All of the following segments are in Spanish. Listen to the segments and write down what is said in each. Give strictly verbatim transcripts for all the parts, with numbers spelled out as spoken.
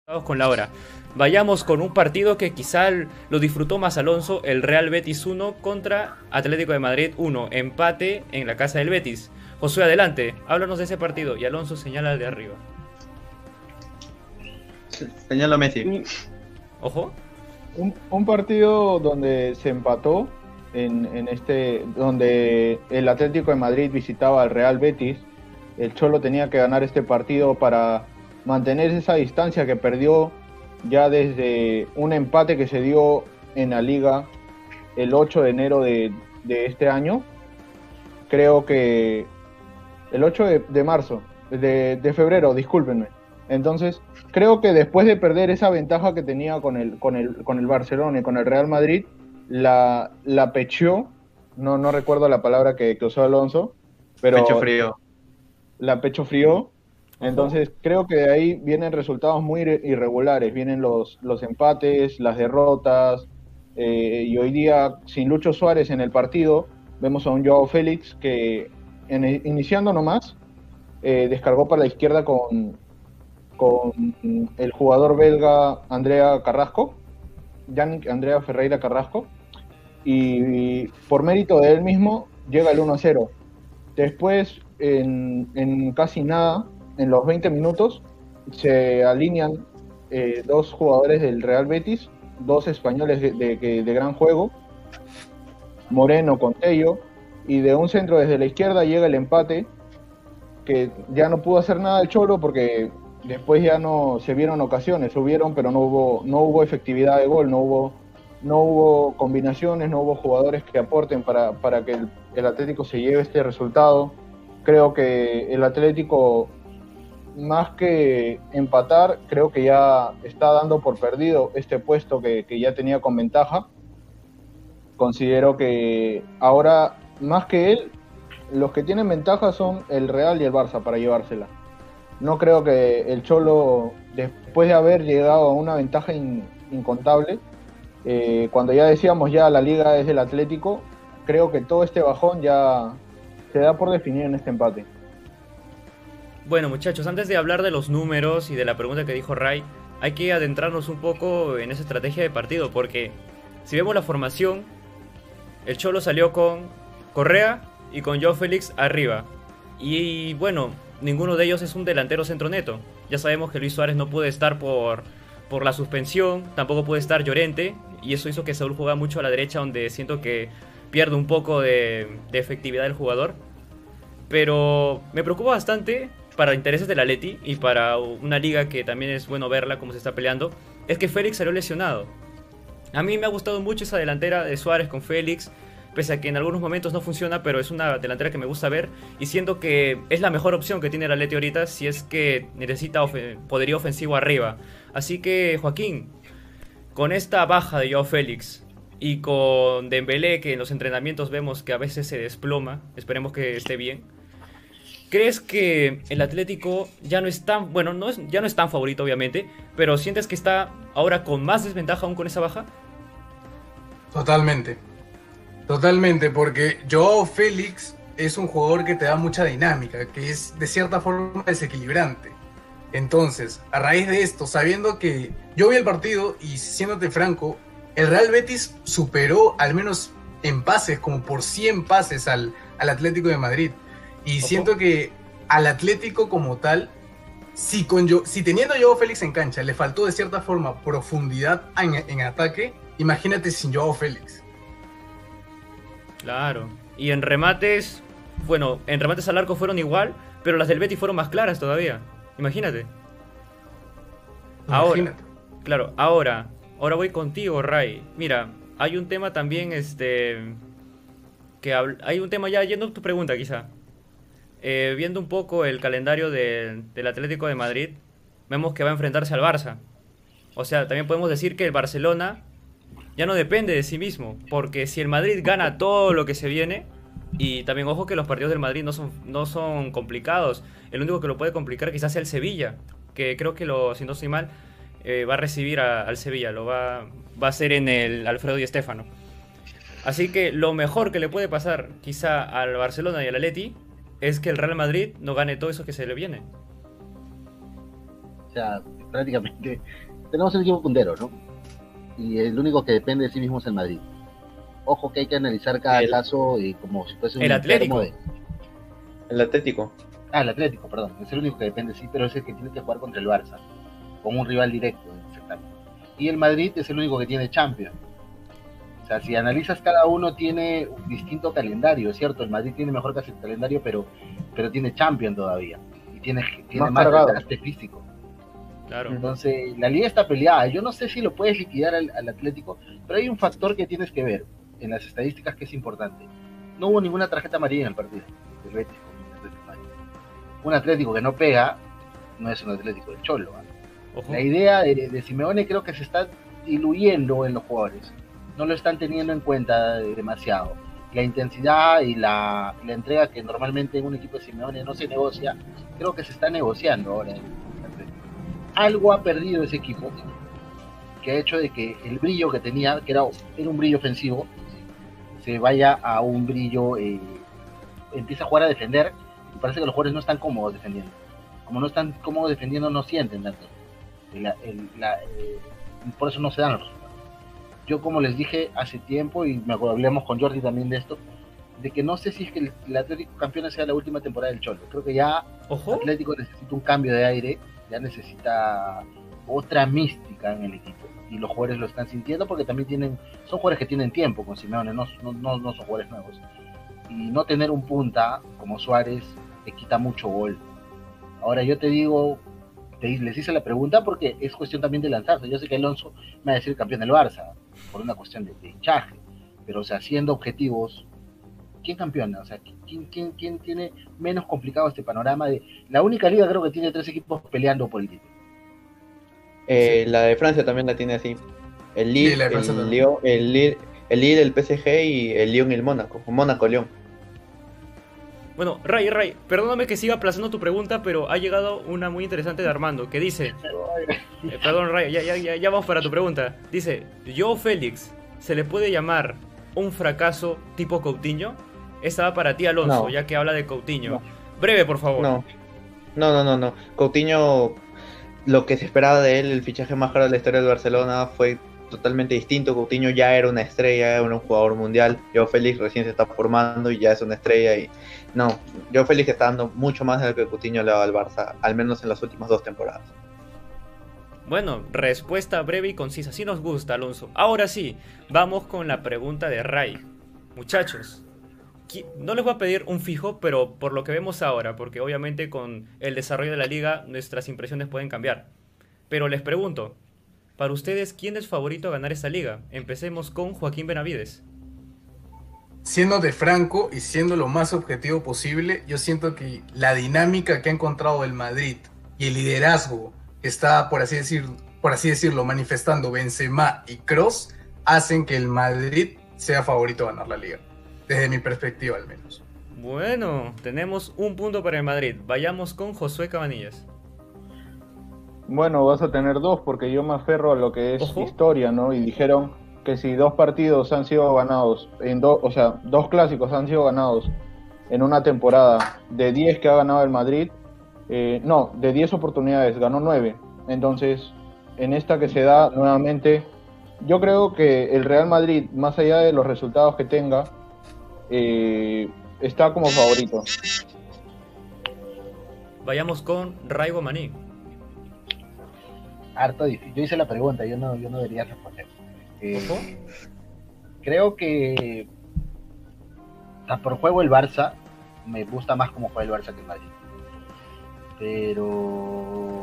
Vamos con la hora. Vayamos con un partido que quizá lo disfrutó más Alonso, el Real Betis uno contra Atlético de Madrid uno, empate en la casa del Betis. Josué, adelante, háblanos de ese partido y Alonso señala al de arriba. Señala Messi. Sí, Ojo. un, un partido donde se empató, en, en este, donde el Atlético de Madrid visitaba al Real Betis. El Cholo tenía que ganar este partido para mantener esa distancia que perdió ya desde un empate que se dio en la Liga el ocho de enero de, de este año. Creo que el ocho de, de marzo, de, de febrero, discúlpenme. Entonces, creo que después de perder esa ventaja que tenía con el, con el, con el Barcelona y con el Real Madrid, la, la pecheó, no, no recuerdo la palabra que, que usó Alonso, pero Pecho frío. la pecho frío. Entonces creo que de ahí vienen resultados muy irregulares, vienen los, los empates, las derrotas, eh, y hoy día sin Lucho Suárez en el partido, vemos a un Joao Félix que en, iniciando nomás, eh, descargó para la izquierda con, con el jugador belga Andrea Carrasco, Yannick Andrea Ferreira Carrasco, y, y por mérito de él mismo llega el uno a cero. Después, en, en casi nada, en los veinte minutos, se alinean eh, dos jugadores del Real Betis, dos españoles de, de, de gran juego, Moreno con Tello, y de un centro desde la izquierda llega el empate, que ya no pudo hacer nada el Cholo porque después ya no se vieron ocasiones, hubieron, pero no hubo, no hubo efectividad de gol, no hubo, no hubo combinaciones, no hubo jugadores que aporten para, para que el, el Atlético se lleve este resultado. Creo que el Atlético, más que empatar, creo que ya está dando por perdido este puesto que, que ya tenía con ventaja. Considero que ahora, más que él, los que tienen ventaja son el Real y el Barça para llevársela. No creo que el Cholo, después de haber llegado a una ventaja in, incontable, eh, cuando ya decíamos ya la liga es del Atlético, creo que todo este bajón ya se da por definido en este empate. Bueno, muchachos, antes de hablar de los números y de la pregunta que dijo Ray, hay que adentrarnos un poco en esa estrategia de partido, porque si vemos la formación, el Cholo salió con Correa y con Joao Félix arriba. Y bueno, ninguno de ellos es un delantero centro neto. Ya sabemos que Luis Suárez no puede estar por, por la suspensión, tampoco puede estar Llorente, y eso hizo que Saúl jugara mucho a la derecha, donde siento que pierde un poco de, de efectividad el jugador. Pero me preocupa bastante, para intereses del Atleti y para una liga que también es bueno verla como se está peleando, es que Félix salió lesionado. A mí me ha gustado mucho esa delantera de Suárez con Félix, pese a que en algunos momentos no funciona, pero es una delantera que me gusta ver y siento que es la mejor opción que tiene el Atleti ahorita si es que necesita of poderío ofensivo arriba. Así que, Joaquín, con esta baja de Joao Félix y con Dembélé, que en los entrenamientos vemos que a veces se desploma, esperemos que esté bien, ¿crees que el Atlético ya no es tan, bueno, no es, ya no es tan favorito obviamente, pero sientes que está ahora con más desventaja aún con esa baja? Totalmente, totalmente, porque Joao Félix es un jugador que te da mucha dinámica, que es de cierta forma desequilibrante. Entonces, a raíz de esto, sabiendo que yo vi el partido y siéndote franco, el Real Betis superó al menos en pases, como por cien pases al, al Atlético de Madrid. Y Ojo. Siento que al Atlético como tal, si, con yo, si teniendo a Joao Félix en cancha le faltó de cierta forma profundidad en, en ataque, imagínate sin Joao Félix. Claro. Y en remates, bueno, en remates al arco fueron igual, pero las del Betis fueron más claras todavía. Imagínate. Ahora, Imagínate. claro, ahora, ahora voy contigo, Ray. Mira, hay un tema también, este, que hay un tema ya yendo a tu pregunta quizá. Eh, viendo un poco el calendario de, del Atlético de Madrid, vemos que va a enfrentarse al Barça. O sea, también podemos decir que el Barcelona ya no depende de sí mismo, porque si el Madrid gana todo lo que se viene, y también ojo que los partidos del Madrid no son, no son complicados, el único que lo puede complicar quizás sea el Sevilla, que creo que, lo, si no estoy mal, eh, va a recibir a, al Sevilla, lo va, va a ser en el Alfredo Di Stéfano. Así que lo mejor que le puede pasar quizá al Barcelona y al Atleti es que el Real Madrid no gane todo eso que se le viene. O sea, prácticamente tenemos el equipo puntero, ¿no? Y el único que depende de sí mismo es el Madrid. Ojo que hay que analizar cada El- caso eh, como si fuese un el enfermo Atlético. de... El Atlético. Ah, el Atlético, perdón. Es el único que depende, sí, pero es el que tiene que jugar contra el Barça, con un rival directo en el certamen. Y el Madrid es el único que tiene Champions. O sea, si analizas, cada uno tiene un distinto calendario, ¿cierto? El Madrid tiene mejor casi el calendario, pero, pero tiene Champions todavía. Y tiene, tiene Más más cargado. desgaste físico. Claro. Entonces, la liga está peleada. Yo no sé si lo puedes liquidar al, al Atlético, pero hay un factor que tienes que ver en las estadísticas que es importante. No hubo ninguna tarjeta amarilla en el partido del Betis con el Atlético de Madrid. Un Atlético que no pega no es un Atlético del Cholo. ¿eh? Ojo. La idea de, de Simeone creo que se está diluyendo en los jugadores. No lo están teniendo en cuenta demasiado. La intensidad y la, la entrega que normalmente en un equipo de Simeone no se negocia, creo que se está negociando ahora en el Atlético. Algo ha perdido ese equipo que ha hecho de que el brillo que tenía, que era, era un brillo ofensivo, se vaya a un brillo, eh, empieza a jugar a defender, y parece que los jugadores no están cómodos defendiendo. Como no están cómodos defendiendo, no sienten tanto. El, el, la, eh, por eso no se dan los resultados. Yo, como les dije hace tiempo, y me acuerdo, hablamos con Jordi también de esto, de que no sé si es que el, el Atlético campeón sea la última temporada del Cholo. Creo que ya Ojo. Atlético necesita un cambio de aire, ya necesita otra mística en el equipo. Y los jugadores lo están sintiendo porque también tienen, son jugadores que tienen tiempo con Simeone, no, no, no, no son jugadores nuevos. Y no tener un punta como Suárez te quita mucho gol. Ahora yo te digo, te, les hice la pregunta porque es cuestión también de lanzarse. Yo sé que Alonso me va a decir campeón del Barça, por una cuestión de, de hinchaje. Pero, o sea, siendo objetivos, ¿quién campeona? O sea, ¿quién, quién, quién tiene menos complicado este panorama? De La única liga creo que tiene tres equipos peleando por el título. Eh, la de Francia también la tiene así. El Sí, Lille, la de Francia el también. Lyon, el Lille, el Lille, el P S G y el Lyon y el Mónaco. Mónaco, Lyon. Bueno, Ray, Ray, perdóname que siga aplazando tu pregunta, pero ha llegado una muy interesante de Armando, que dice... eh, perdón, Ray, ya, ya, ya, ya vamos para tu pregunta. Dice, ¿Joao Félix se le puede llamar un fracaso tipo Coutinho? Esta va para ti, Alonso, No. ya que habla de Coutinho. No. Breve, por favor. No. No, no, no, no. Coutinho, lo que se esperaba de él, el fichaje más caro de la historia del Barcelona, fue totalmente distinto. Coutinho ya era una estrella, era un jugador mundial. Joao Félix recién se está formando y ya es una estrella. Y no, Joao Félix está dando mucho más de lo que Coutinho le daba al Barça, al menos en las últimas dos temporadas. Bueno, respuesta breve y concisa. Sí nos gusta, Alonso. Ahora sí, vamos con la pregunta de Ray. Muchachos, qui- no les voy a pedir un fijo, pero por lo que vemos ahora, porque obviamente con el desarrollo de la liga nuestras impresiones pueden cambiar. Pero les pregunto, para ustedes, ¿quién es favorito a ganar esta liga? Empecemos con Joaquín Benavides. Siendo de franco y siendo lo más objetivo posible, yo siento que la dinámica que ha encontrado el Madrid y el liderazgo que está, por así decir, por así decirlo, manifestando Benzema y Kroos, hacen que el Madrid sea favorito a ganar la liga, desde mi perspectiva al menos. Bueno, tenemos un punto para el Madrid. Vayamos con Josué Cabanillas. Bueno, vas a tener dos porque yo me aferro a lo que es Ojo. historia, ¿no? Y dijeron que si dos partidos han sido ganados, en dos, o sea, dos clásicos han sido ganados en una temporada de diez que ha ganado el Madrid, eh, no, de diez oportunidades ganó nueve. Entonces, en esta que se da nuevamente, yo creo que el Real Madrid, más allá de los resultados que tenga, eh, está como favorito. Vayamos con Raigo Maní. Harto difícil. Yo hice la pregunta, yo no, yo no debería responder. Eh, Ojo. creo que ah, por juego el Barça me gusta más como juega el Barça que el Madrid. Pero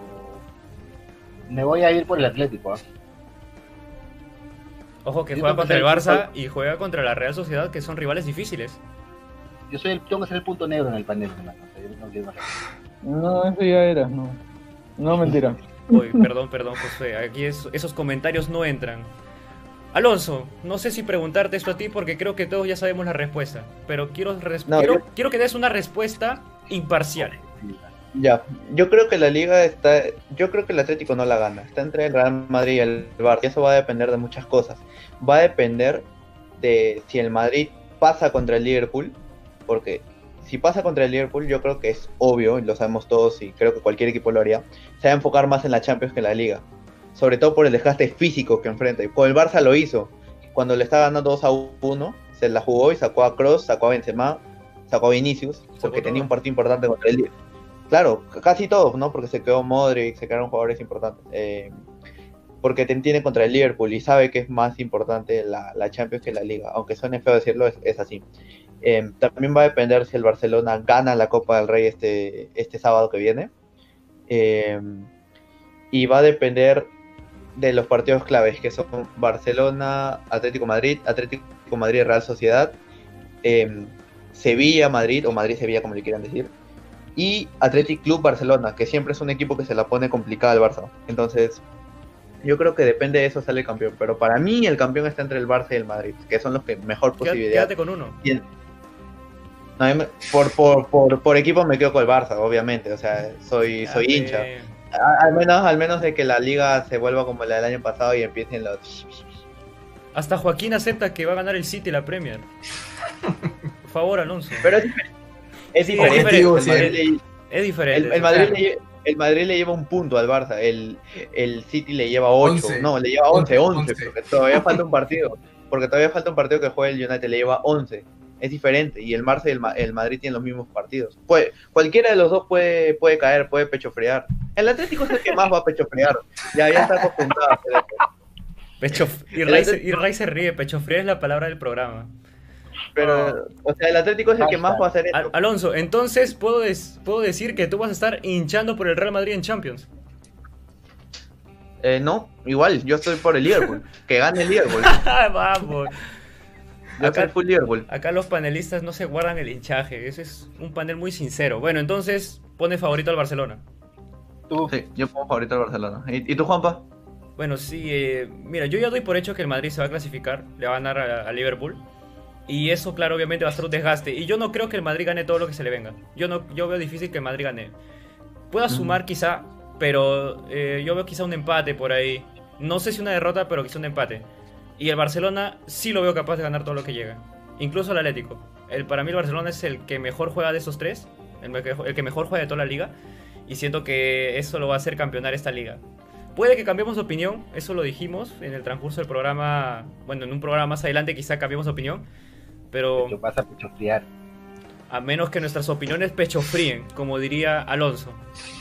me voy a ir por el Atlético. ¿eh? Ojo que Yo juega creo contra que el es el Barça punto- y juega contra la Real Sociedad, que son rivales difíciles. Yo soy el, tengo que ser el punto negro en el panel. hermano. O sea, yo no quiero más. No, eso ya era, no. No, mentira. Uy, perdón, perdón, Josué. Aquí es- esos comentarios no entran. Alonso, no sé si preguntarte esto a ti porque creo que todos ya sabemos la respuesta. Pero quiero, res- No, quiero, yo- quiero que des una respuesta imparcial. Ya, yo creo que la liga está, yo creo que el Atlético no la gana, está entre el Real Madrid y el Barça, y eso va a depender de muchas cosas, va a depender de si el Madrid pasa contra el Liverpool, porque si pasa contra el Liverpool, yo creo que es obvio, lo sabemos todos y creo que cualquier equipo lo haría, se va a enfocar más en la Champions que en la Liga. Sobre todo por el desgaste físico que enfrenta. Y con el Barça lo hizo. Cuando le estaba ganando dos a uno, se la jugó y sacó a Kroos, sacó a Benzema, sacó a Vinicius, porque tenía un partido importante contra el Liverpool. Claro, casi todos, ¿no? Porque se quedó Modric, se quedaron jugadores importantes. Eh, porque te entiende contra el Liverpool y sabe que es más importante la, la Champions que la Liga. Aunque suene feo decirlo, es, es así. Eh, también va a depender si el Barcelona gana la Copa del Rey este, este sábado que viene. Eh, y va a depender de los partidos claves, que son Barcelona, Atlético Madrid, Atlético Madrid, Real Sociedad, eh, Sevilla, Madrid, o Madrid-Sevilla, como le quieran decir, y Athletic Club Barcelona, que siempre es un equipo que se la pone complicada al Barça. Entonces, yo creo que depende de eso sale el campeón, pero para mí el campeón está entre el Barça y el Madrid, que son los que mejor posibilidad. Quédate con uno. Y el- no, me- por, por, por, por equipo me quedo con el Barça, obviamente, o sea, soy, soy Quédate. hincha. A- Al menos, al menos de que la liga se vuelva como la del año pasado y empiecen los... Hasta Joaquín acepta que va a ganar el City la Premier. Por favor, Alonso. Pero es diferente. Es Sí, diferente. objetivo, El sí. Madrid le- Es diferente. El, el eso, Madrid claro. le, lle- el Madrid le lleva un punto al Barça, el, el City le lleva ocho, once. no, le lleva once, once, once. porque todavía falta un partido, porque todavía falta un partido que juegue el United, le lleva once, es diferente, y el Barça y el, Ma- el Madrid tienen los mismos partidos. Puede, cualquiera de los dos puede, puede caer, puede pechofrear. El Atlético es el que más va a pechofrear, ya, ya está acostumbrado a hacer eso. Pecho, y, Ray se, y Ray se ríe, pecho frío es la palabra del programa. Pero, o sea, el Atlético es el que más va a hacer Al- eso. Alonso, entonces ¿puedo, des- puedo decir que tú vas a estar hinchando por el Real Madrid en Champions. Eh, no, igual, yo estoy por el Liverpool, que gane el Liverpool, Vamos. yo Acá- soy full Liverpool. Acá los panelistas no se guardan el hinchaje, ese es un panel muy sincero. Bueno, entonces pone favorito al Barcelona. Tú, Sí, yo pongo favorito al Barcelona. ¿Y, y tú, Juanpa? Bueno, sí, eh, mira, yo ya doy por hecho que el Madrid se va a clasificar, le va a ganar a, a Liverpool. Y eso, claro, obviamente va a ser un desgaste. Y yo no creo que el Madrid gane todo lo que se le venga. Yo no, yo veo difícil que el Madrid gane. Pueda sumar quizá, pero eh, yo veo quizá un empate por ahí. No sé si una derrota, pero quizá un empate. Y el Barcelona sí lo veo capaz de ganar todo lo que llega. Incluso el Atlético. El, para mí el Barcelona es el que mejor juega de esos tres. El, me- el que mejor juega de toda la liga. Y siento que eso lo va a hacer campeonar esta liga. Puede que cambiemos de opinión, eso lo dijimos en el transcurso del programa. Bueno, en un programa más adelante quizá cambiemos de opinión. Pero te vas a pechofriar. a menos que nuestras opiniones pecho fríen, como diría Alonso.